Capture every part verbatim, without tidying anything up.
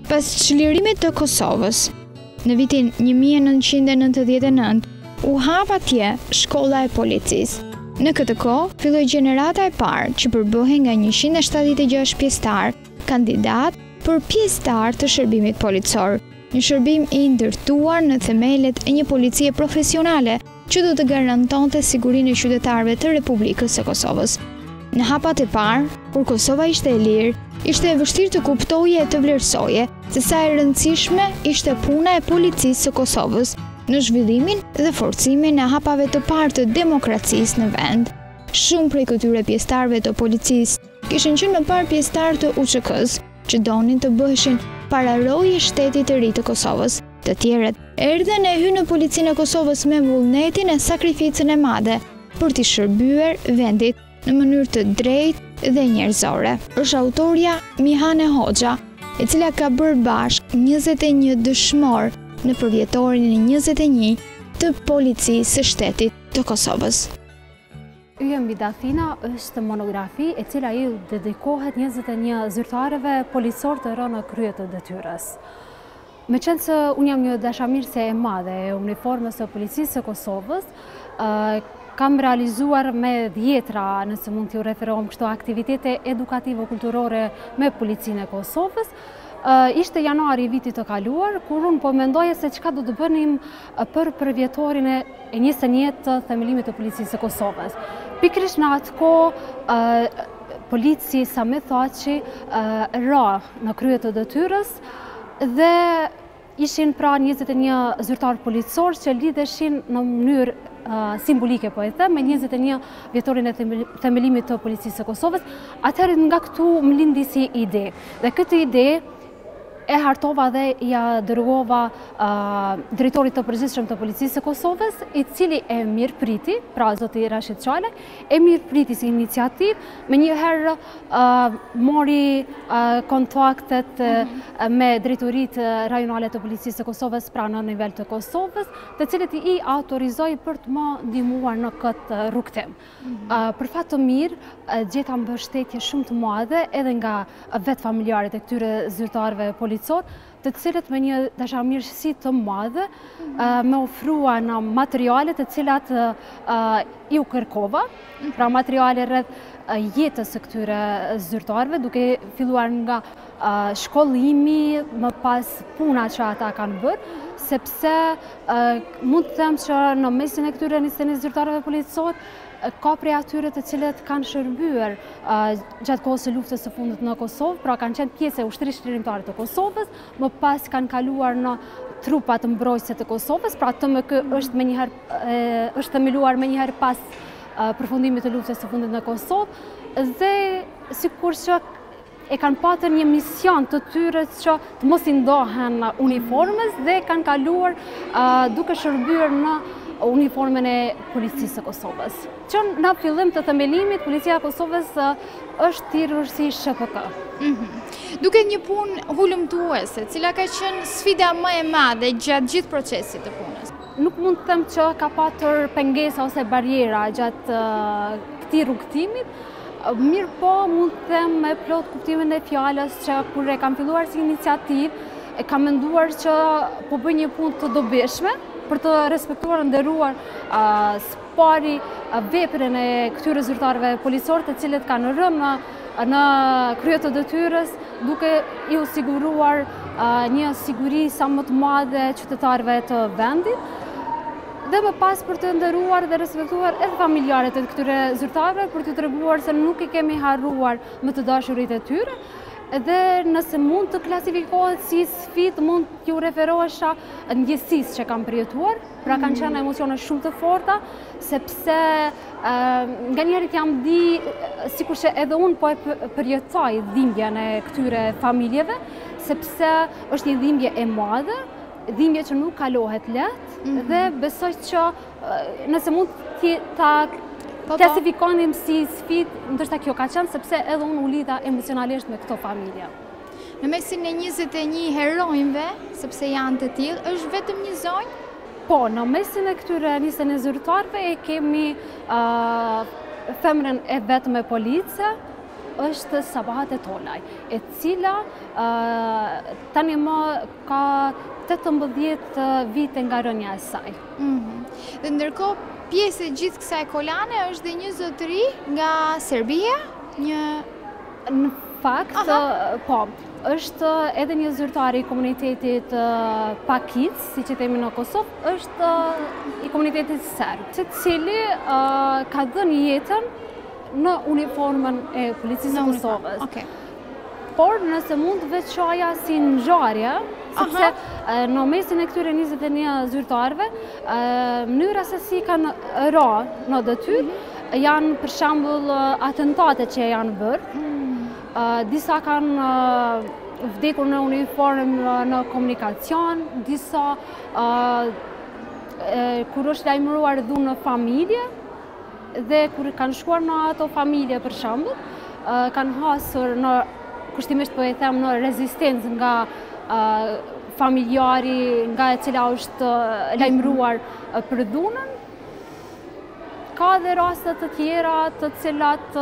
Pas çlirimit të Kosovës, në vitin një mijë e nëntëqind e nëntëdhjetë e nëntë, u hap atje shkolla e policisë. Në këtë kohë, filloi gjenerata e parë që përbëhej nga njëqind e shtatëdhjetë e gjashtë pjesëtar, kandidat për pjesëtar të shërbimit policor, një shërbim i ndërtuar në themelet e një policie profesionale që do të garantonte sigurinë e qytetarëve të Republikës së Kosovës. Në hapat e parë, kur Kosova ishte e lirë, ishte e vështirë të kuptoje e të vlerësoje se sa e rëndësishme ishte puna e policisë së Kosovës në zhvillimin dhe forcimin e hapave të parë të demokracisë në vend. Shumë prej këtyre pjesëtarëve të policisë kishin qenë më parë pjesëtar të U Q K-s, që donin të bëheshin pararoje e shtetit të ri të Kosovës. Të tjerët erdhen e hyrën në policinë e Kosovës me vullnetin e sakrificën e madhe për t'i shërbyer vendit në mënyrë të drejtë dhe njerëzore. Është autorja Mihane Hoxha, e cila ka bërë bashk njëzet e një dëshmor në përvjetorin e njëzet e një të policisë së shtetit të Kosovës. Yje mbi Dafina është monografi e cila ju dedikohet njëzet e një zyrtarëve policor të rënë në krye të detyrës. Me qenë se unë jam një dashamirëse e madhe e uniformës së policisë së Kosovës, kam realizuar me dhjetra, nëse mund t'ju referohem kështu, aktivitete edukative-kulturore me policinë e Kosovës. Ishte janari vitit të kaluar, kur unë po mendoje se çka do të bënim për përvjetorin e njësë e një të themelimit të policisë së Kosovës. Pikërisht në atë kohë, polici sa me thoqi ra në krye të detyrës dhe ishin pra njëzet e një zyrtar policor që lidheshin në mënyrë simbolike, po e them, me njëzet e një vjetorin e themelimit të policisë së Kosovës. Atëherë nga këtu më lindi si ide. Dhe këtë ide e hartova dhe ja dërgova drejtorit të përgjithshëm të policisë së Kosovës, i cili e mirë priti, pra zoti Rashid Qale, e mirë priti si iniciativë, me njëherë mori kontaktet me drejtorit rajonale të policisë së Kosovës, pra në nivel të Kosovës, të cilët i autorizoi për të më ndihmuar në këtë rrugtim. Për fat të mirë, gjeta mbështetje shumë të madhe edhe nga vetë familjarët e këtyre zyrtarëve policor, të cilët me një dashamirësi të madhe me ofrua në materiale të cilat i u kërkova, pra materiale rreth jetës së këtyre zyrtarëve, duke filluar nga shkollimi, më pas puna që ata kanë bërë, sepse mund të them që në mesin e këtyre njëzet e një zyrtarëve policor, ka prej atyre të cilët kanë shërbyer gjatë kohës së luftës së fundit në Kosovë, pra kanë qenë pjesë e ushtrisë çlirimtare të Kosovës, më pas kanë kaluar në trupat mbrojtëse të Kosovës, pra T M K është më njëherë është themeluar më njëherë pas përfundimit të luftës së fundit në Kosovë, dhe sikur që e kanë patër një mision të tyre që të mos i ndohen uniformës dhe kanë kaluar duke shërbyer në uniformën e policisë së Kosovës. Që në fillim të themelimit, policia e Kosovës është thirrur si Sh P K. Duket një punë hulumtuese, cila ka qenë sfida më e madhe gjatë gjithë procesit të punës. Nuk mund të them që ka patër pengesa ose barjera gjatë këtij rrugtimit, mirë po mund të them me plot kuptimin e fjalës që kur e kam filluar si iniciativë, e kam menduar që po bëj një punë të dobishme për të respektuar, nderuar spari veprën e këtyre zyrtarëve policor, të cilët kanë rënë në krye të detyrës, duke i u siguruar një siguri sa më të madhe qytetarëve të vendit, dhe më pas për të nderuar dhe respektuar edhe familjarët e këtyre zyrtarëve, për të treguar se nuk i kemi harruar më të dashurit e tyre. Dhe nëse mund të klasifikohet si sfidë, mund t'ju referohesha ndjesisë që kam përjetuar, pra kanë qenë emocione shumë të forta, sepse nga njerit jam di, sikur që edhe unë po e përjetoj dhimbjen e këtyre familjeve, sepse është një dhimbje e madhe, dhimbje që nuk kalohet lehtë, dhe besoj që nëse mund ta klasifikonim si sfidë, ndoshta kjo ka qenë, sepse edhe unë u lidha emocionalisht me këto familje. Në mesin e njëzet e një heronjve, sepse janë të tillë, është vetëm një zonjë? Po, në mesin e këtyre njëzet e një zyrtarëve e kemi femrën e vetëm e police, është Sabahat e Tolaj, e cila tani më ka tetëmbëdhjetë vite nga rënja e saj. Dhe ndërkohë, pjesë e gjithë kësaj kolane është dhe një zotëri nga Serbia, një... Në fakt, po, është edhe një zyrtari i komunitetit Pakic, si që themi në Kosovë, është i komunitetit serb, të cili ka dhënë jetën në uniformën e policisë së Kosovës. Por nëse mund të veçoja si ngjarje, sepse në mesin e këtyre njëzet e një zyrtarëve, mënyra se si kanë ra në detyrë janë për shembull atentate që janë bërë. Disa kanë vdekur në uniformë në komunikacion, disa kur është lajmëruar dhunë në familje, dhe kur kanë shkuar në ato familje për shembull, kanë hasur në kushtimisht po e them në rezistencë nga familjari nga e cila është lajmëruar për dhunën. Ka dhe raste të tjera të cilat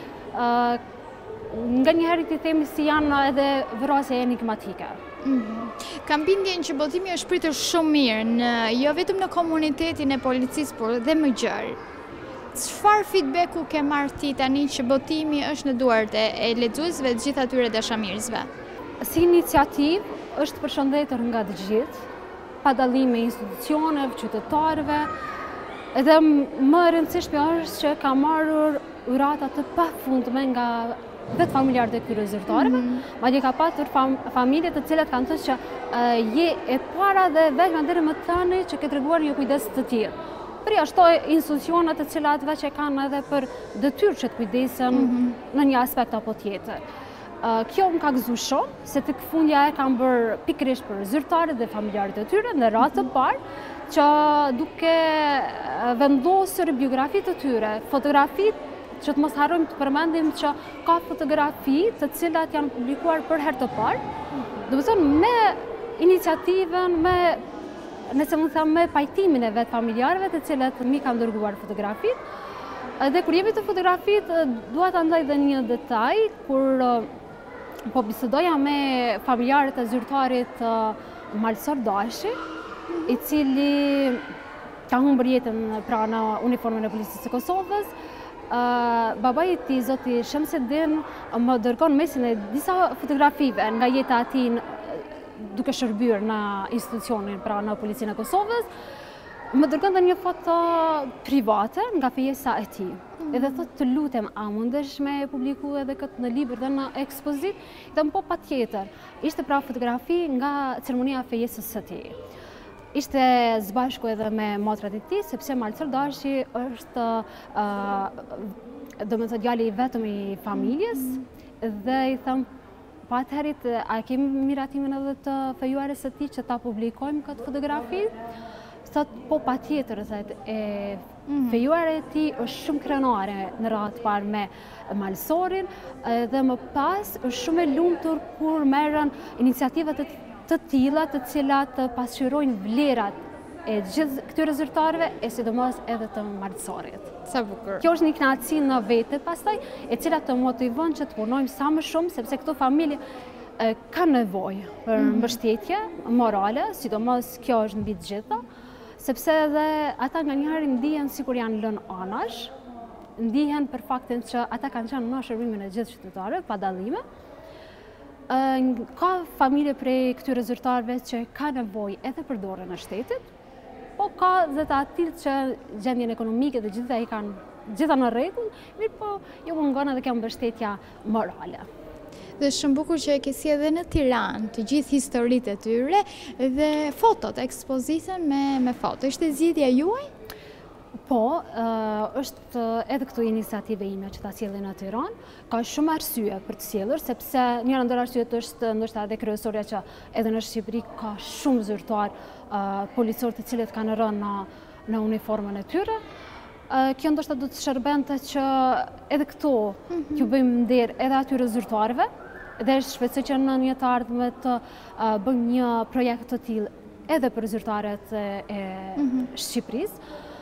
nga njëherë të themi si janë edhe vrasje enigmatike. Kam bindjen që botimi është pritur shumë mirë, në, jo vetëm në komunitetin e policisë, por dhe më gjerë. Çfarë feedbacku ke marrë ti tani që botimi është në duart e lexuesve të gjithë atyre dashamirësve? Si iniciativë është përshëndetur nga të gjithë, pa dallime institucioneve, qytetarëve, edhe më e rëndësishme është që ka marrur urata të pafundme nga vetë familjarët e këtyre zyrtarëve, madje ka patur familje të cilat kanë thënë që je e para dhe vetëm deri më tani që ke treguar një kujdes të tillë. Për jashtë institucionet të cilat veç e kanë edhe për detyrë që të kujdesen në një aspekt apo tjetër. Kjo më ka gëzuar shumë, se tek fundja e kanë bërë pikërisht për zyrtarët dhe familjarët e tyre në radhë të parë, që duke vendosur biografitë të tyre, fotografitë, që të mos harrojmë të përmendim që ka fotografi të cilat janë publikuar për herë të parë, do të thonë me iniciativën, me, nëse mund të them, me pajtimin e vetë familjarëve të cilat mi kanë dërguar fotografitë. Dhe kur jemi të fotografitë, dua ta ndaj dhe një detaj, kur po bisedoja me familjarët e zyrtarit Malsor Dashi, i cili ka humbur jetën pra në uniformën e policisë së Kosovës. Babai i tij, zoti Shamsedin, më dërgon mesin e disa fotografive nga jeta e tij duke shërbyer në institucionin pra në policinë e Kosovës. Më dërgon dhe një foto private nga fejesa e tij. Edhe thotë, të lutem, a mundesh me publiku edhe këtë në libër dhe në ekspozit? Dhe më po patjetër. Ishte pra fotografi nga ceremonia e fejesës së tij. Ishte zbashku edhe me motrat e tij, sepse Malsor Dashi është do të thotë djali i vetëm i familjes, dhe i them, pa atëherët, a kemi miratimin edhe të fejuares së tij që ta publikojmë këtë fotografi? Thot, po pa tjetër, e fejuare e tij është shumë krenare në radhë parë me Malsorin, dhe më pas është shumë e lumtur kur merren iniciativat të tilla të cilat pasqyrojnë vlerat e gjithë këtyre zyrtarëve, e sidomos edhe të Malsorit. Sa bukur. Kjo është një kënaqësi në vete pastaj, e cila të motivon që të punojmë sa më shumë, sepse këto familje ka nevojë për mbështetje morale, sidomos kjo është mbi të gjitha, sepse edhe ata nga njëherë ndihen sikur janë lënë anash, ndihen për faktin që ata kanë qenë në shërbimin e gjithë qytetarëve, pa dallime. Ka familje prej këtyre zyrtarëve që ka nevojë edhe për dorën e shtetit, po ka dhe të atil që gjendjen ekonomike dhe gjitha i kanë gjitha në rregull, mirë po jo mungon edhe kjo mbështetja morale. Dhe shumë bukur që e ke si edhe në Tiranë të gjithë historitë e tyre dhe fotot, ekspozitën me, me foto. Ishte zgjidhja juaj? Po, është edhe këtu iniciative ime që ta sjellin në Tiranë. Ka shumë arsye për të sjellur, sepse njëra ndër arsyet është ndoshta edhe kryesorja që edhe në Shqipëri ka shumë zyrtar policorë të cilët kanë rënë në, në uniformën e tyre. Kjo ndoshta do të shërbente që edhe këtu t'ju bëjmë nder edhe atyre zyrtarëve, dhe shpresoj që në një të ardhme të bëjmë një projekt të tillë edhe për zyrtarët e Shqipërisë.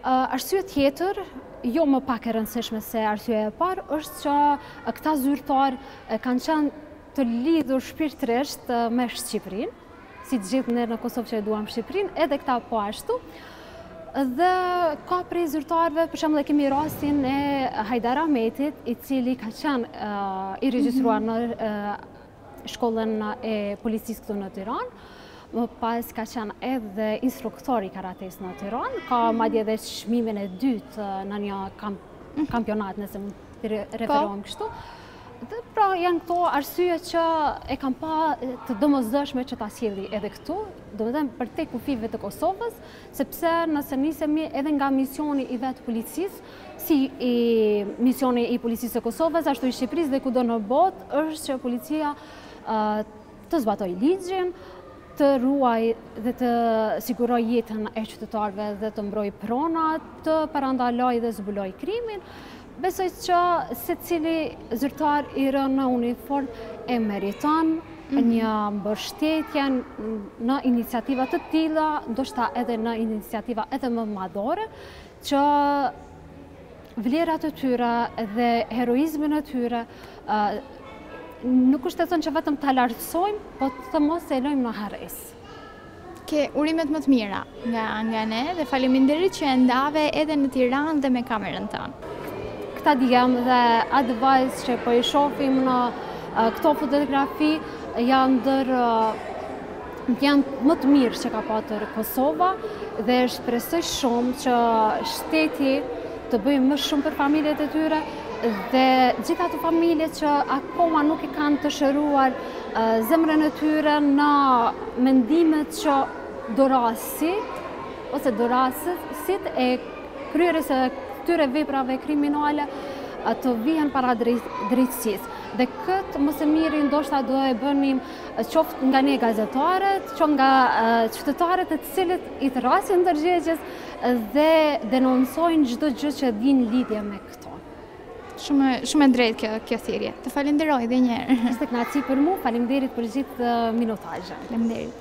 Arsye tjetër, jo më pak e rëndësishme se arsye e parë, është që këta zyrtarë kanë qenë të lidhur shpirtërisht me Shqipërinë, si të gjithë ne në Kosovë që e duam Shqipërinë, edhe këta po ashtu. Dhe ka prej zyrtarëve, për shembull e kemi rastin e Hajdar Ahmetit, i cili ka qenë uh, i regjistruar në uh, shkollën e policisë këtu në Tiranë, më pas ka qenë edhe instruktor i karates në Tiranë, ka madje edhe çmimin e dytë në një kamp kampionat, nëse mund të referohem kështu. Dhe pra janë këto arsye që e kam pa të domosdoshme që ta sjelli edhe këtu, domethënë për te kufive të Kosovës, sepse nëse nisemi edhe nga misioni i vetë policisë, si i misioni i policisë të Kosovës, ashtu i Shqipërisë dhe kudo në botë, është që policia uh, të zbatoj ligjin, të ruaj dhe të siguroj jetën e qytetarëve dhe të mbroj pronat, të parandaloj dhe zbuloj krimin. Besoj që secili zyrtar i rënë në uniform e meriton mm-hmm. një mbështetje në iniciativa të tilla, ndoshta edhe në iniciativa edhe më madhore, që vlerat e tyre dhe heroizmin e tyre uh, nuk është të thonë që vetëm ta lartësojmë, po të mos e lëjmë në harres. Ke urimet më të mira nga, nga ne dhe faleminderit që e ndave edhe në Tiranë dhe me kamerën tënë. Këta djem dhe advice që po i shohim në uh, këto fotografi janë ndër uh, janë më të mirë që ka pasur Kosova dhe shpresoj shumë që shteti të bëjë më shumë për familjet e tyre dhe gjitha ato familje që akoma nuk i kanë të shëruar uh, zemrën e tyre në mendimet që dorasit ose dorasit e kryerjes së këtyre veprave kriminale të vihen para drejtësisë. Dhe këtë mos e miri ndoshta do e bënim qoftë nga ne gazetarët, qoftë nga qytetarët e të cilët i thrasin ndërgjegjes dhe denoncojnë çdo gjë që din lidhje me këto. Shumë shumë e drejtë kjo kjo thirrje. Të falenderoj edhe një herë. Është kënaqësi për mua, faleminderit për gjithë minutazhin. Faleminderit.